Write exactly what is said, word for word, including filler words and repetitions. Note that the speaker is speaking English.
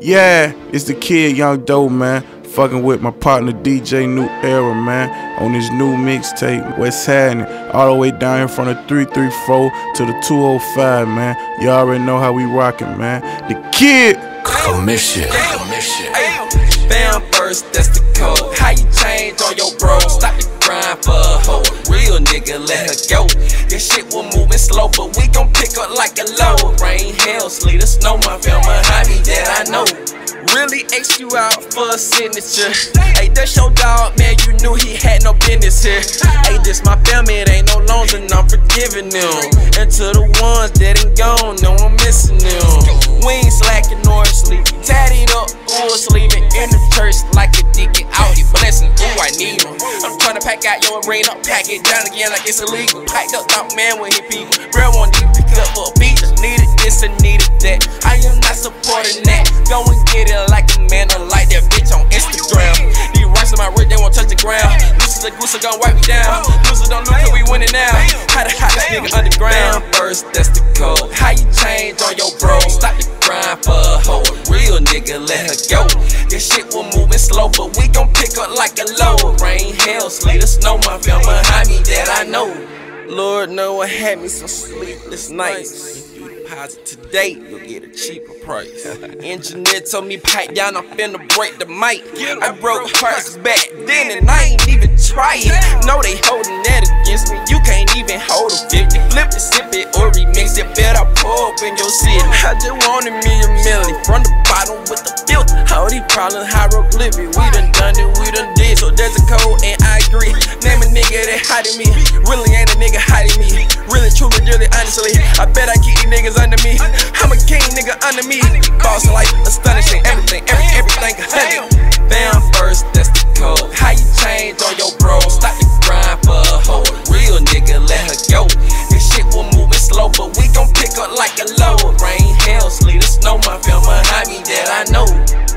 Yeah, it's the kid, Young Doe, man. Fucking with my partner D J New Era, man. On this new mixtape, what's happening? All the way down here from the three three four to the two oh five, man. You already know how we rockin', man. The kid. Commission. Commission. Bam first, that's the code. How you change on your bro? Stop the grind for a hoe. Real nigga, let her go. This shit was moving slow, but we gon' pick up like a load. Rain, hail, sleet, or snow, my fam behind me that I know. Really asked you out for a signature. Hey, that's your dog, man, you knew he had no business here. Hey, this my family, it ain't no loans and I'm forgiving them. And to the ones that ain't gone, no, I'm missing them. We ain't slacking nor sleeping, tatted up, full sleeping in the church like a deacon out here blessing. Ooh, I need him. I'm trying to pack out your brain up, pack it down again like it's illegal. Packed up, thought man when he people. Bro, won't need to pick up for a beat. Needed this and needed that. I am not supporting that. Go and get it like a man, I like that bitch on Instagram. These rocks on my wrist, they won't touch the ground. Lucy the goose gon' wipe me down. Lucy don't look cause we winning now. How the hot this nigga underground? First, that's the code. How you change on your bro? Stop the grind for a hoe. Real nigga, let her go. This shit was moving slow, but we gon' pick up like a load. Rain, hail, sleet, or snow, my fam behind me that I know. Lord know what had me some sleepless nights. Deposit today, you'll get a cheaper price. Engineer told me pipe down, I'm finna break the mic. I broke hearts back then and I ain't even try it. No, they holding that against me, you can't even hold a fifty. Flip it, sip it, or remix it, bet I pour up in your city. I just wanted me a million from the bottom with the filter. All these problems hieroglyphic, we done done it, we done did. So there's a code and I agree. Name a nigga that hiding me, really ain't a nigga hiding me. Really, truly, really, honestly, I bet I keep these niggas under me. I'm a king, nigga, under me. Boss life, astonishing, everything, every, everything, a hundred. Bam first, that's the code. How you change on your bro? Stop the grind for a hoe. Real nigga, let her go. This shit was moving slow, but we gon' pick up like a load. Rain, hail, sleet, or snow, my fam behind me that I know.